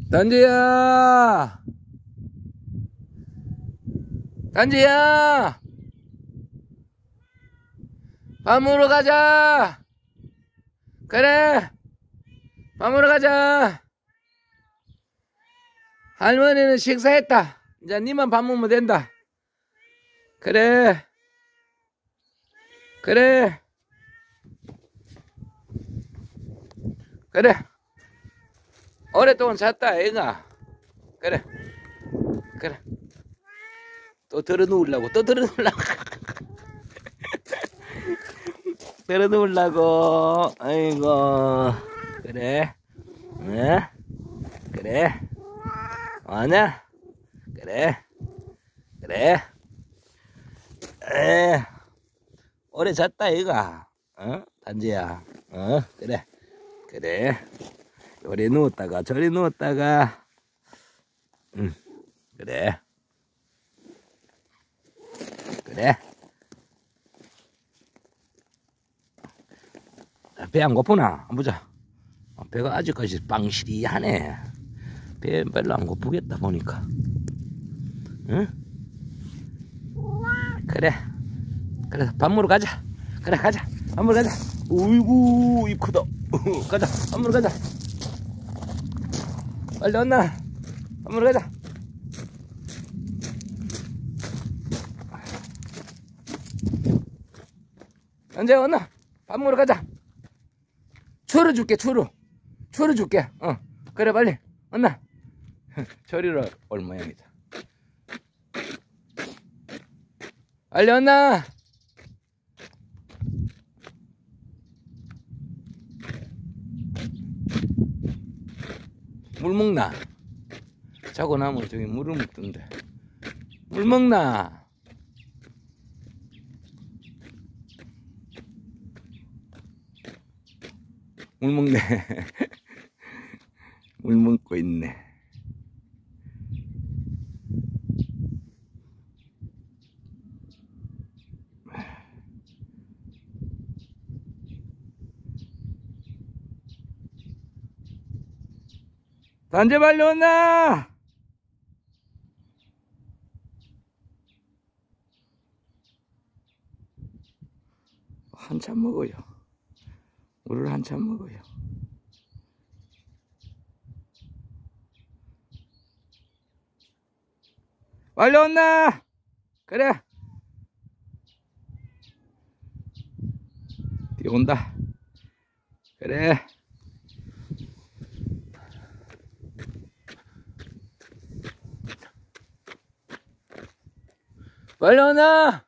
단지야! 단지야! 밥 먹으러 가자! 그래! 밥 먹으러 가자! 할머니는 식사했다. 이제 니만 밥 먹으면 된다. 그래. 그래. 그래. 오랫동안 잤다, 애가. 그래. 그래. 또 들어누우려고, 또 들어누우려고. 들어누우려고. 아이고. 그래. 응? 그래. 아냐? 그래. 그래. 오래 잤다, 애가. 어? 단지야. 어? 그래. 그래. 요리 누웠다가, 저리 누웠다가. 그래. 그래. 배 안 고프나? 한번 보자. 배가 아직까지 빵시리하네. 배 별로 안 고프겠다, 보니까. 응? 그래. 그래, 밥 먹으러 가자. 그래, 가자. 밥 먹으러 가자. 어이구, 입 크다. 가자. 밥 먹으러 가자. 빨리 왔나? 밥 먹으러 가자. 언제 왔나? 밥 먹으러 가자. 추루 줄게, 추루. 추루 줄게. 그래, 빨리. 왔나? 저리로 올 모양이다. 빨리 왔나? 물 먹나? 자고 나면 저기 물을 먹던데. 물 먹나? 물 먹네. 물 먹고 있네. 단지 빨리 온나? 한참 먹어요. 물을 한참 먹어요. 빨리 온나? 그래. 비 온다. 그래. 빨리 오나?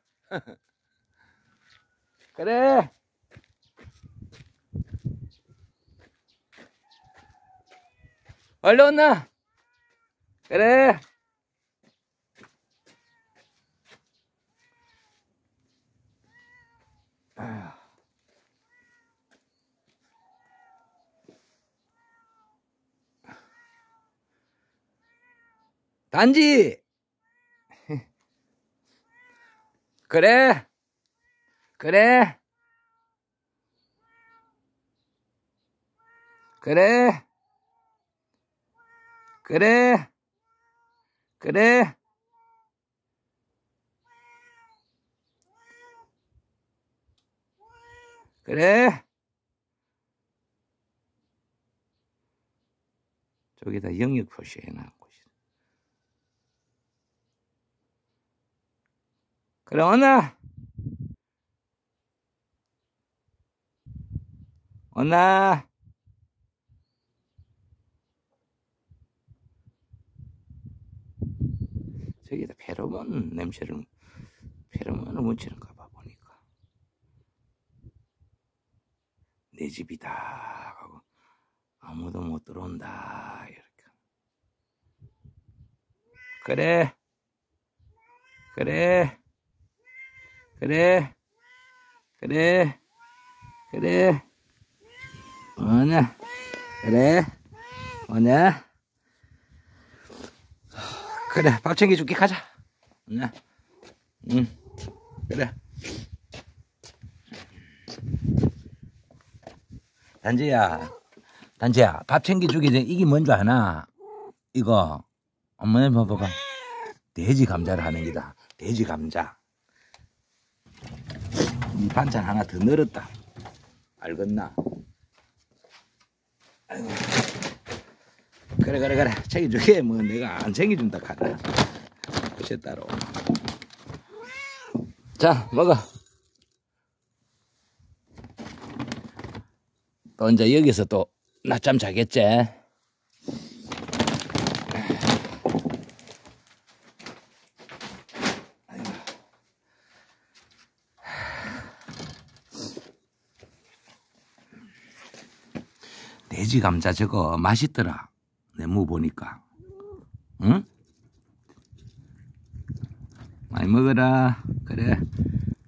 그래. 빨리 오나? 그래. 단지. 그래. 그래. 그래. 그래. 그래. 그래. 저기다 영역 표시해 놨고. 그래, 오나? 오나? 저기다 페로몬 냄새를, 페로몬을 묻히는가 봐, 보니까. 내 집이다 하고 아무도 못 들어온다 이렇게. 그래. 그래. 그래. 그래. 그래. 뭐냐? 그래. 뭐냐? 그래, 밥 챙겨줄게. 가자. 뭐냐? 응. 그래. 단지야, 밥 챙겨주기 전에 이게 뭔 줄 아나? 이거 어머니 봐봐가 돼지 감자를 하는 기다. 돼지 감자. 이 반찬 하나 더 늘었다. 알겠나? 아이고. 그래 챙겨주게. 뭐 내가 안 챙겨준다 카라. 그새 따로. 자 먹어. 또 이제 여기서 또 낮잠 자겠지. 돼지 감자 저거 맛있더라. 내무 보니까. 응? 많이 먹어라. 그래.